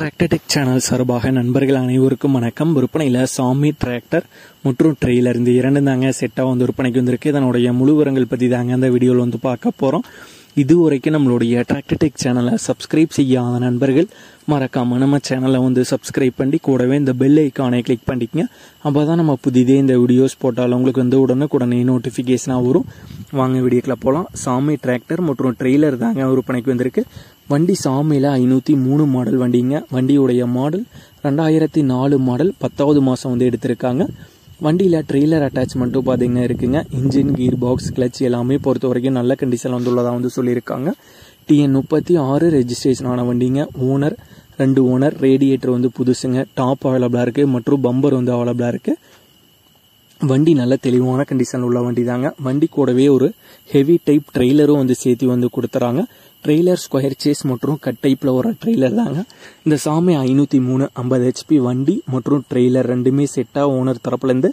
Tractor Tech channel சார்பாக நண்பர்கள் அனைவருக்கும் வணக்கம். விற்பனையில் சாமி டிராக்டர் மற்றும் ட்ரெய்லர் இந்த இரண்டு தாங்க செட்டாக விற்பனைக்கு வந்திருக்கு. இதனுடைய முழு விவரங்கள் பற்றி தாங்க அந்த வீடியோவில் பார்க்க போகிறோம். இதுவரைக்கும் நம்மளுடைய டிராக்டர்டெக் சேனலை சப்ஸ்கிரைப் செய்யாத நண்பர்கள் மறக்காம நம்ம சேனலை சப்ஸ்கிரைப் பண்ணி கூடவே இந்த பெல் ஐக்கானை கிளிக் பண்ணிக்கங்க. அப்போ தான் நம்ம புதிதே இந்த வீடியோஸ் போட்டாலும் உங்களுக்கு உடனே நோட்டிஃபிகேஷனாக வரும். வாங்க வீடியோக்குள்ள போகலாம். சாமி டிராக்டர் மற்றும் ட்ரெய்லர் தாங்க விற்பனைக்கு வந்திருக்கு. வண்டி சாமியில் 503 மாடல் வண்டிங்க. வண்டியுடைய மாடல் 2004 மாடல், 10வது மாதம் எடுத்திருக்காங்க. வண்டியில் ட்ரெய்லர் அட்டாச்மெண்ட்டும் பார்த்தீங்கன்னா இருக்குங்க. இன்ஜின், கீர் பாக்ஸ், கிளச் எல்லாமே பொறுத்த வரைக்கும் நல்ல கண்டிஷன் உள்ளதாக சொல்லியிருக்காங்க. TN 36 ரெஜிஸ்ட்ரேஷன் ஆன வண்டிங்க. Owner 2 owner. ரேடியேட்டர் புதுசுங்க. டாப் அவைலபிளாக இருக்குது மற்றும் பம்பர் அவைலபிளாக இருக்குது. வண்டி நல்ல தெளிவான கண்டிஷன் உள்ள வண்டி தாங்க. வண்டி கூடவே ஒரு ஹெவி டைப் ட்ரெய்லரும் சேர்த்து கொடுத்துறாங்க. ட்ரெய்லர் ஸ்கொயர் சேஸ் மற்றும் கட் டைப்பில் வர ட்ரெய்லர் தாங்க. இந்த சாமி 503 50 HP வண்டி மற்றும் ட்ரெய்லர் ரெண்டுமே செட்டாக ஓனர் தரப்புலேருந்து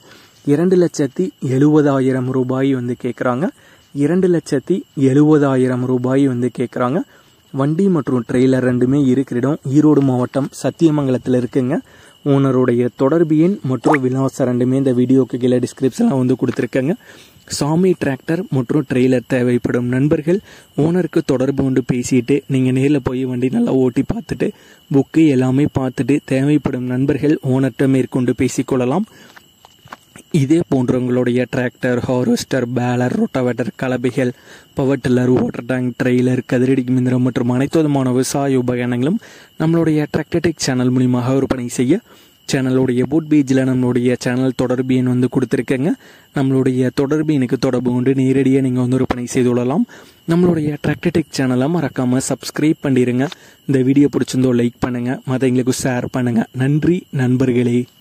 2,70,000 ரூபாய் கேட்குறாங்க. 2,70,000 ரூபாய் கேட்குறாங்க. வண்டி மற்றும் ட்ரெய்லர் ரெண்டுமே இருக்கிற இடம் ஈரோடு மாவட்டம் சத்தியமங்கலத்தில் இருக்குங்க. ஓனருடைய தொடர்பு எண் மற்றும் விலாசம் ரெண்டுமே இந்த வீடியோக்கு கீழே டிஸ்கிரிப்ஷனில் கொடுத்துருக்கேங்க. சாமி டிராக்டர் மற்றும் ட்ரெய்லர் தேவைப்படும் நண்பர்கள் ஓனருக்கு தொடர்பு கொண்டு பேசிட்டு நீங்கள் நேரில் போய் வண்டி நல்லா ஓட்டி பார்த்துட்டு புக்கு எல்லாமே பார்த்துட்டு தேவைப்படும் நண்பர்கள் ஓனர்கிட்ட மேற்கொண்டு பேசிக்கொள்ளலாம். இதே போன்றவங்களுடைய டிராக்டர், ஹார்வெஸ்டர், பேலர், ரொட்டவேட்டர், கலப்பைகள், power tiller, water tank, trailer, கதிரடி மிந்திரம் மற்றும் அனைத்து விதமான விவசாய உபகரணங்களும் நம்மளுடைய டிராக்டர்டெக் சேனல் மூலியமாக விற்பனை செய்ய சேனலுடைய போட் பேஜில் நம்மளுடைய சேனல் தொடர்பு எண் கொடுத்துருக்கேங்க. நம்மளுடைய தொடர்பு எனக்கு தொடர்பு கொண்டு நேரடியாக நீங்கள் விற்பனை செய்து கொள்ளலாம். நம்மளுடைய டிராக்டர்டெக் சேனலை மறக்காமல் சப்ஸ்கிரைப் பண்ணிடுங்க. இந்த வீடியோ பிடிச்சிருந்தோ லைக் பண்ணுங்கள், மற்றவங்களுக்கு ஷேர் பண்ணுங்கள். நன்றி நண்பர்களே.